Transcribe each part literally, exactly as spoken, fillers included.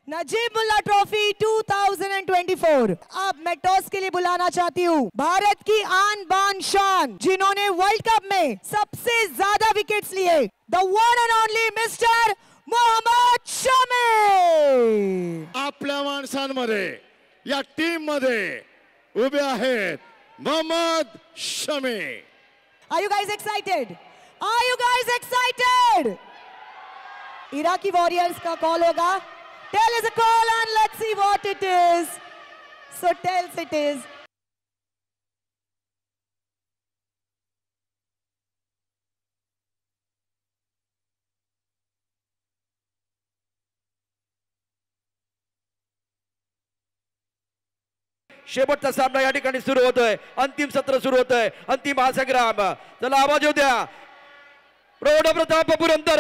नजीमुल्लाह trophy दो हज़ार चौबीस। अब मैं टॉस के लिए बुलाना चाहती हूँ भारत की आन बान शान, जिन्होंने वर्ल्ड कप में सबसे ज्यादा विकेट्स लिए, the one and only mister Mohammed Shami. आपल्या माणसांमध्ये या टीम मध्ये उभे आहेत Mohammed Shami. Are you guys excited? Are you guys excited? इराकी वॉरियर्स का कॉल होगा। Tell is a call and let's see what it is. So tells it is. शेवटचा सामना या ठिकाणी सुरू होतोय, अंतिम सत्र सुरू होतोय, अंतिम महासंग्राम। चला आवाज येऊ द्या। प्रौढ प्रताप पुरंदर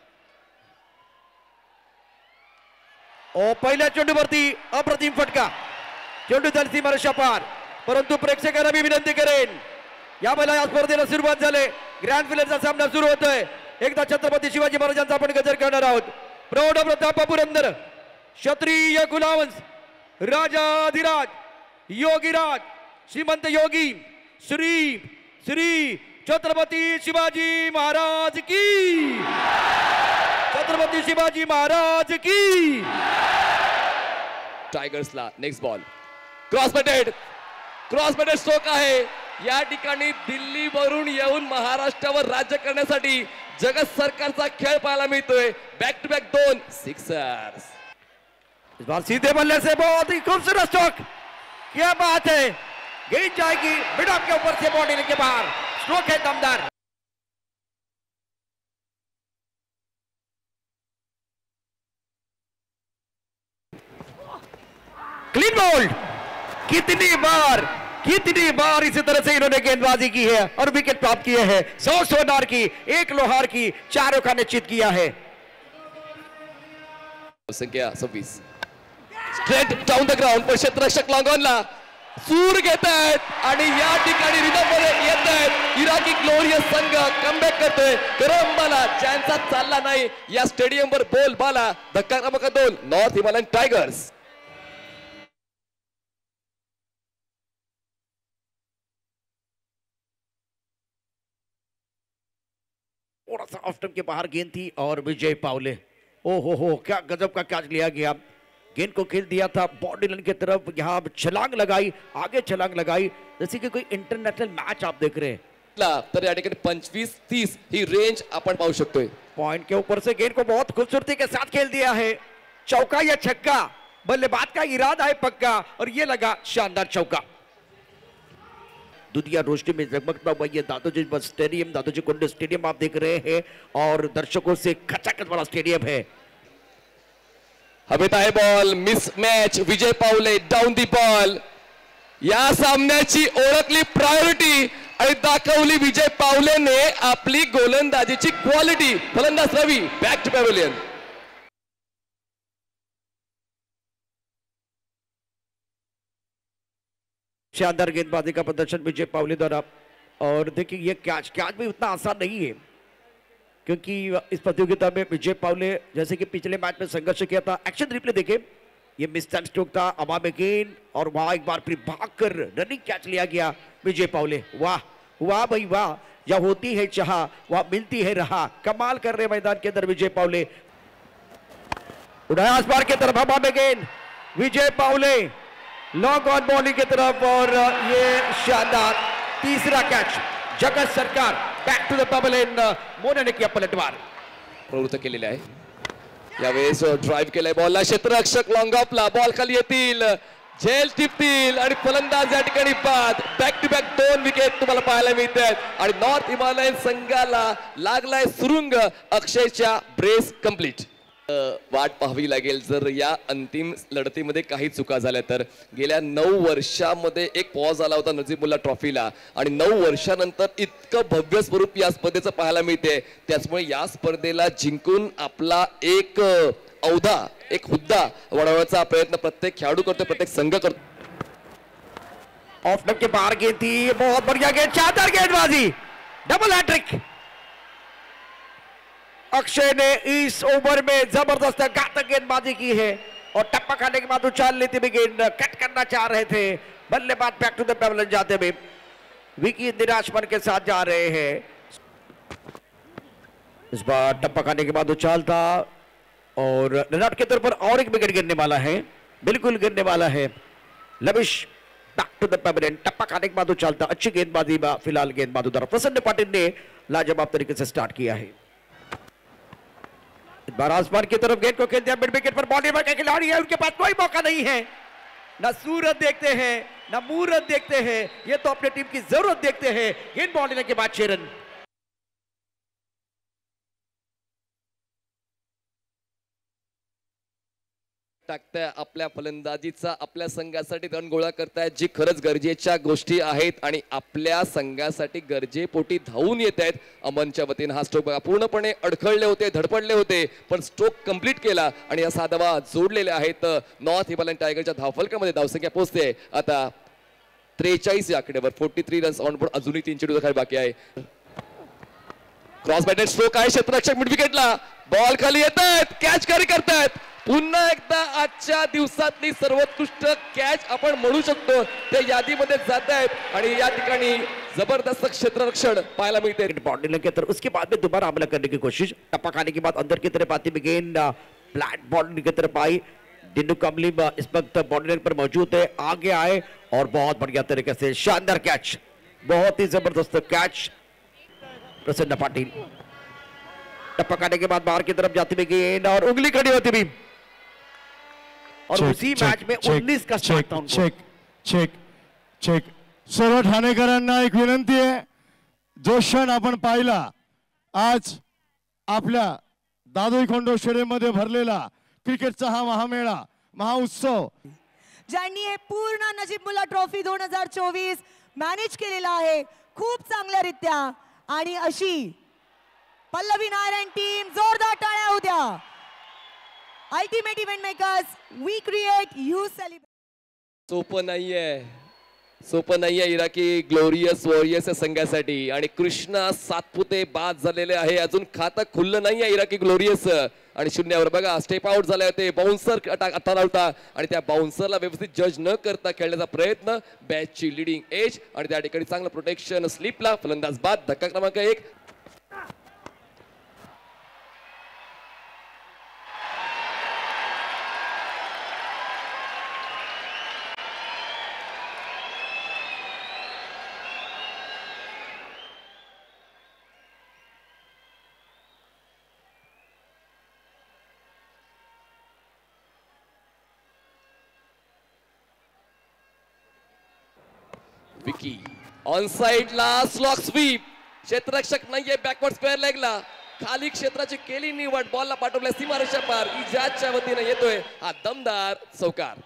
ओ पहिल्या चेंडूवरती अप्रतिम फटका, चेंडू झाली सीमारेषा पार, परंतु प्रेक्षकांना मी विनंती करेन या महिला या स्पर्धेला सुरुवात झाले। ग्रँड फिनालेचा सामना सुरू होतोय। एकदा छत्रपती शिवाजी महाराजांचा आपण गजर करणार आहोत। प्रौढ प्रताप पुरंदर, क्षत्रिय गुलावंश, राजाधिराज, योगीराज, श्रीमंत योगी, श्री श्री छत्रपती शिवाजी महाराज की, छत्रपती शिवाजी महाराज की। टायगर्सला next ball, cross batted, cross batted stroke आहे। या ठिकाणी दिल्लीवरून येऊन महाराष्ट्रावर राज्य करण्यासाठी जगत सरकारचा खेळ पाहायला मिळतोय। बॅक टू बॅक दोन सिक्सर्स। इस बार सीधे बल्ले से बहुत ही खूबसूरत स्ट्रोक, क्या बात है। गेंद जाएगी मिड ऑफ के ऊपर से बॉडी के बाहर, स्ट्रोक है दमदार। क्लीन बोल्ड, कितनी बार कितनी बार इसी तरह से इन्होंने गेंदबाजी की है और विकेट प्राप्त किए हैं। सौ सोनार की, एक लोहार की, चारों का निश्चित किया है। संख्या सव्वीस, स्ट्रेट डाऊन द ग्राउंड, पण क्षेत्ररक्षक लॉंगॉनला सूर घेत आहेत आणि या ठिकाणी रिदम मध्ये येत आहेत। इराकी ग्लोरियस संघ कमबॅक करतोय। गरम बाला ज्यांचा चालला नाही या स्टेडियमवर बोल बाला, धक्का क्रमांक दोन नॉर्थ हिमालयन टायगर्स। थोड़ा सा ऑफ स्टंप के बाहर गेंद थी और विजय पावले, ओ हो हो क्या गजब का कैच लिया गया। गेंद को खेल दिया था बॉडी लाइन की तरफ, यहाँ छलांग लगाई, आगे छलांग लगाई, जैसे कि कोई इंटरनेशनल मैच आप देख रहे हैं। तर या ठिकाणी पंचवीस तीस ही रेंज आपण पाहू शकतोय। पॉइंट के ऊपर से गेंद को बहुत खूबसूरती के साथ खेल दिया है। चौका या छक्का, बल्लेबाज का इरादा है पक्का और ये लगा शानदार चौका। दुनिया रोशनी में जगमगता हुआ ये दादोजी स्टेडियम, दादोजी कोंडे स्टेडियम आप देख रहे हैं और दर्शकों से खचाखच वाला स्टेडियम है। हवेत आहे ball, miss match, Vijay Pawale down the ball. या सामन्याची ओळखली प्रायोरिटी आणि दाखवली विजय पावलेने आपली गोलंदाजीची क्वालिटी। फलंदाज रवी बॅक टू पॅव्हेलियन। शानदार गेंदबाजी का प्रदर्शन विजय पावले द्वारा। और देखिए ये कैच कैच भी उतना आसान नहीं है, क्योंकि इस प्रतियोगिता में विजय पावले जैसे कि पिछले मैच में संघर्ष किया था। एक्शन रिप्ले देखें, ये मिस टाइम स्ट्रोक था, हवा में गेंद और वहां एक बार फिर भागकर रनिंग कैच लिया गया विजय पावले। वाह वाह भाई वाह, या होती है चाह वह मिलती है राह, कमाल कर रहे मैदान के अंदर विजय पावले। उड़ाया आसपार की तरफ, हवा में गेंद, Vijay Pawale long on bowling की तरफ और ये शानदार तीसरा catch. Jagat Sarkar back to the pavilion, मोनाने किया पलटवार, प्रवृत्त केलेले आहे। यावेळेस ड्राइव्ह केलाय बॉलला, क्षेत्ररक्षक लॉंग ऑफला, बॉल खाली येतील, झेल टिपतील आणि फलंदाज या ठिकाणी बाद। बॅक टू बॅक दोन विकेट तुम्हाला पाहायला मिळतात आणि नॉर्थ हिमालयन संघाला लागलाय सुरुंग। अक्षयच्या ब्रेस कंप्लीट। वाट पाहावी लागेल जर या अंतिम लढतीमध्ये काही चुका झाल्या तर। गेल्या नऊ वर्षामध्ये एक पॉज आला होता नजीमुल्लाह ट्रॉफीला आणि नऊ वर्षानंतर इतकं भव्य स्वरूप या स्पर्धेचं पाहायला मिळते। त्याचमुळे या स्पर्धेला जिंकून आपला एक औदा, एक हुद्दा वाढवण्याचा प्रयत्न प्रत्येक खेळाडू करतो, प्रत्येक संघ करतो। ऑफ स्टंप के बाहर गेंद थी, बहुत बढ़िया गेंद, शानदार गेंदबाजी, डबल हैट्रिक। अक्षय ने इस ओवर में जबरदस्त घातक गेंदबाजी की है और टप्पा खाने के बाद उछाल लेते हुए गेंद कट करना चाह रहे थे, बल्लेबाज बैक टू द पेवलियन जाते हुए विकी निराश मन के साथ जा रहे हैं। इस बार टप्पा खाने के बाद उछाल था और रनआउट के तौर पर और एक विकेट गिरने वाला है, बिल्कुल गिरने वाला है। Lovish back to the pavilion, टप्पा खाने के बाद उछालता, अच्छी गेंदबाजी फिलहाल गेंदबाज उधर प्रसन्न पाटिल ने लाजवाब तरीके से स्टार्ट किया है। इस बार आसमान की तरफ गेंद को खेल दिया, मिड विकेट पर बॉलीवुड के खिलाड़ी है, उनके पास कोई मौका नहीं है, ना सूरत देखते हैं ना मूरत देखते हैं, ये तो अपने टीम की जरूरत देखते हैं। गेंद बॉल लेने के बाद छह रन। टाकताय आपल्या फलंदाजीचा, आपल्या संघासाठी रन गोळा करतायत, जी खरंच गरजेच्या गोष्टी आहेत आणि आपल्या संघासाठी गरजेपोटी धावून येत आहेत। अमनच्या वतीने हा स्ट्रोक बघा, पूर्णपणे अडखळले होते, धडपडले होते, पण स्ट्रोक कंप्लीट केला आणि या सहा धावा जोडलेल्या आहेत। नॉर्थ हिमालयन टायगरच्या धावफलकामध्ये धावसंख्या पोहोचते आता त्रेचाळीस या आकड्यावर, forty three runs on board, अजूनही तीन चेंडू खाली बाकी आहे। क्रॉस बॅटेड स्ट्रोक आहे, क्षेत्ररक्षक मिड विकेटला, बॉल खाली येत आहेत, कॅच कॅरी करतायत। पुन्हा एकदा आजच्या दिवसातली सर्वोत्कृष्ट कॅच आपण म्हणू शकतो ते यादीमध्ये जात आहेत आणि या ठिकाणी जबरदस्त क्षेत्ररक्षण पाहायला मिळते। बॉडी लगे तर उसके बाद में दोबारा हमला करने की कोशिश, टप्पा खाने के बाद अंदर की तरफ आती हुई गेंद फ्लैट बॉडी की तरफ आई। डिंडू कमली इस वक्त बॉडी लाइन पर मौजूद है, आगे आए और बहुत बढ़िया तरीके से शानदार कैच, बहुत ही जबरदस्त कैच प्रसन्न पाटिल। टप्पा खाने के बाद बाहर की तरफ जाती हुई गेंद और उंगली खड़ी होती हुई और चेक, उसी चेक, मैच में चेक, उन्नीस का check start check check check सर्व ठाणेकरांना एक विनंती आहे, जो क्षण आपण पाहिला आज आपल्या दादोई खोंडो स्टेडियम मध्ये भरलेला क्रिकेटचा हा महामेळा, महाउत्सव, ज्यांनी हे पूर्ण नजीबुल्ला ट्रॉफी दोन हजार चोवीस मॅनेज केलेला आहे खूप चांगल्यारीत्या, आणि अशी पल्लवी नारायण टीम जोरदार टाळ्या होऊ द्या। Ultimate event makers, we create, you celebrate. सोपं नाहीये, सोपं नाहीये इराकी ग्लोरियस वॉरियर्स या संघासाठी, आणि कृष्णा सातपुते बाद झालेले आहे, अजून खातं खुललं नाहीये इराकी ग्लोरियस, आणि शून्यावर बघा स्टेप आउट झाले होते, बाउन्सर आता होता आणि त्या बाउन्सरला व्यवस्थित जज न करता खेळण्याचा प्रयत्न, बॅचची लिडिंग एज आणि त्या ठिकाणी चांगलं प्रोटेक्शन, स्लिपला फलंदाज बाद, धक्का क्रमांक एक। विकी ऑन साइड ला स्लॉक स्वीप, क्षेत्ररक्षक नाहीये, बॅकवर्ड स्क्वेअर लेगला खाली क्षेत्राची केली निवड, बॉलला पाठवल्या सीमारेषा पार, इजाजच्या वतीने येतोय हा दमदार चौकार।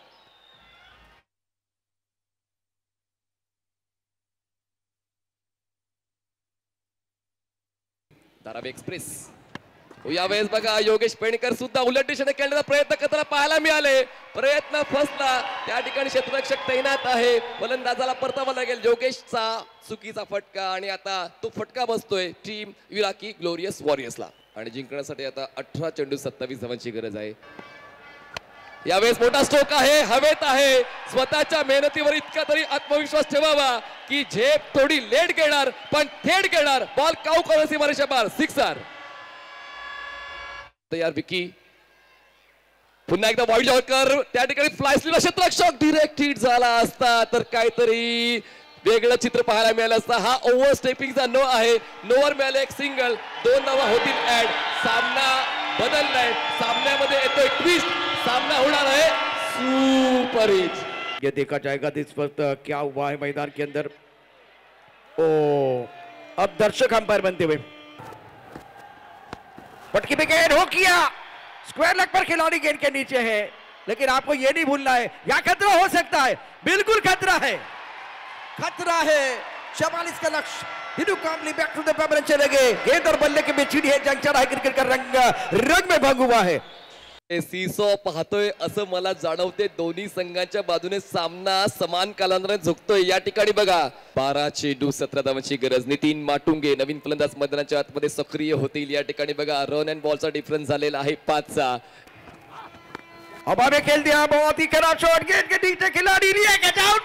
धारावी एक्सप्रेस यावेळेस बघा योगेश पेणकर सुद्धा उलट दिशेने खेळण्याचा प्रयत्न करताना पाहायला मिळाले, प्रयत्न फसला, त्या ठिकाणी क्षेत्ररक्षक तैनात आहे, फलंदाजाला परतावा लागेल। योगेशचा चुकीचा फटका आणि आता तो फटका बसतोय टीम इराकी ग्लोरियस वॉरियर्सला, आणि जिंकण्यासाठी आता अठरा चेंडू सत्तावीस धावांची गरज आहे। यावेळेस मोठा स्ट्रोक आहे, हवेत आहे, स्वतःच्या मेहनतीवर इतका तरी आत्मविश्वास ठेवावा की झेप थोडी लेट घेणार पण थेट घेणार, बॉल काऊ करून सीमारेषा पार, सिक्सर तयार। विकी पुन्हा एकदा वाईल्ड यॉर्कर, त्या ठिकाणी फ्लाय स्लीपला क्षेत्ररक्षक डायरेक्ट हिट झाला असता तर काहीतरी वेगळं चित्र पाहायला मिळालं असतं। हा ओव्हर स्टेपिंगचा नो आहे, नोवर मिळाले एक सिंगल, दोन धावा होतील ऍड, सामना बदललाय, सामन्यामध्ये येतोय ट्विस्ट, सामना होणार है सुपर हिट। ये देखा जाएगा इस वक्त क्या हुआ है मैदान के अंदर। ओ अब दर्शक अंपायर बनते हुए पटकी पे गेंद हो किया, स्क्वायर लेग पर खिलाड़ी गेंद के नीचे है, लेकिन आपको ये नहीं भूलना है या खतरा हो सकता है, बिल्कुल खतरा है, खतरा है। चवालीस का लक्ष्य, Hindu Kamli back to the pavilion चले गए, गेंद और बल्ले के बीच छिड़ी है, जंग चढ़ा है, क्रिकेट का रंग रंग में भंग हुआ है। सीसो पाहतोय असं मला जाणवते, दोन्ही संघांच्या बाजूने सामना समान कालांतराने झुकतोय। या ठिकाणी बघा बारा चेंडू सतरा धावांची गरज, नितीन माटुंगे नवीन फलंदाज मैदानाच्या आतमध्ये सक्रिय होतील। या ठिकाणी बघा रन अँड बॉलचा डिफरन्स झालेला आहे पाचचा। हवा में खेल दिया, बहुत ही खराब शॉट, गेंद के नीचे खिलाड़ी लिया, get out.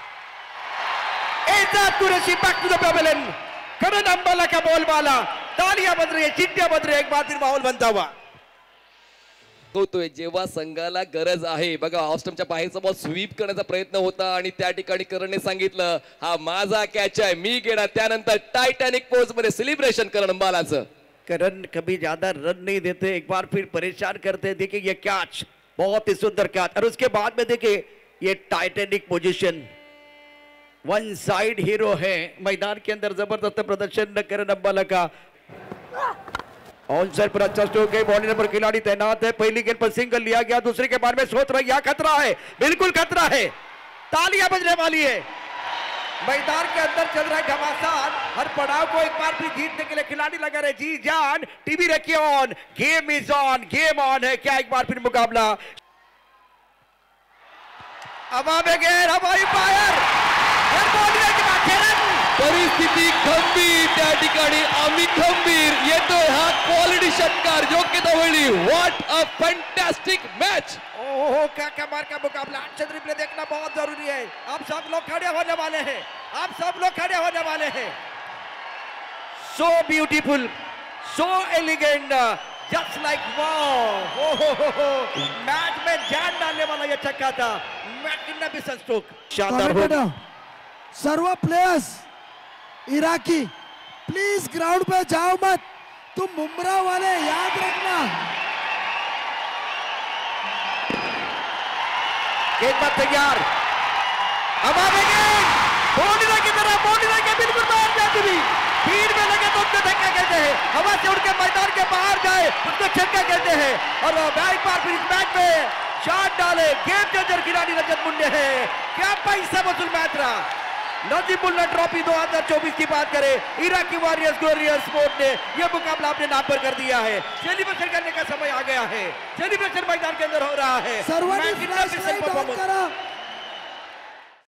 Izzat Qureshi back to the pavilion. Karan Ambala का बॉल वाला, तालियां बज रही है, चिट्टियां बज रही है, एक बार फिर माहौल बनता हुआ होतोय जेव्हा संघाला गरज आहे. बघा ऑस्टमच्या बाहेरचा बॉल स्वीप करण्याचा प्रयत्न होता आणि त्या ठिकाणी करणने सांगितलं हा माझा कॅच आहे, मी घेणार. त्यानंतर टायटॅनिक पोज मध्ये सेलिब्रेशन करण अंबालाचं. करण कभी ज्यादा रन नहीं देते, एक बार फिर परेशान करते. देखिए ये कैच, बहुत ही सुंदर कैच, और उसके बाद में देखिए ये Titanic position. One side hero है मैदान के अंदर, जबरदस्त प्रदर्शन करण अंबाला का. ऑन साइड पर अच्छा स्ट्रोक है, बॉडी नंबर खिलाड़ी तैनात है. पहली गेंद पर सिंगल लिया गया, दूसरे के बाद में सोच रहा है खतरा है, बिल्कुल खतरा है. तालियां बजने वाली है, मैदान के अंदर चल रहा है घमासान. हर पड़ाव को एक बार भी जीतने के लिए खिलाड़ी लगा रहे जी जान. टीवी रखिए on, game is on, game on है. क्या एक बार फिर मुकाबला, हवा में गेंद, हवाई फायर, परिस्थिती खंबीर, त्या ठिकाणी आम्ही खंबीर. येतोय हा क्वालिटी षटकार, योग्यता वेळी. What a fantastic match. ओहो क्या कमाल का मुकाबला. अच्छे रिप्ले देखना बहुत जरूरी है. आप सब लोग खड़े होने वाले हैं, आप सब लोग खड़े होने वाले हैं. So beautiful, so elegant, just like wow. Match में जान डालने वाला ये छक्का था. मैग्निफिसेंट स्ट्रोक, शानदार हो. सर्व प्लेयर्स इराकी प्लीज ग्राउंड पे जाओ मत, तुम मुमरा वाले याद रखना. गेंद पर तैयार, हवा में गेंद, बॉडी की तरह, बॉडी के बिल्कुल बाहर जाती हुई. भीड़ में लगे तो उसको धक्का कहते हैं, हवा से उड़ के मैदान के बाहर जाए उसको छक्का कहते हैं. और एक बार फिर इस मैच में शॉट डाले गेम चेंजर खिलाड़ी रजत मुंडे है. क्या पैसा वसूल मैच रहा. नजीमुल्लाह ट्रॉफी दो हज़ार चौबीस की बात करें, इराकी वॉरियर्स ग्लोरियस स्पोर्ट ने यह मुकाबला अपने नाम पर कर दिया है. सेलिब्रेशन करने का समय आ गया है. सेलिब्रेशन मैदान के अंदर हो रहा है. सर्वांनी फ्लैश लाइट ऑन करा.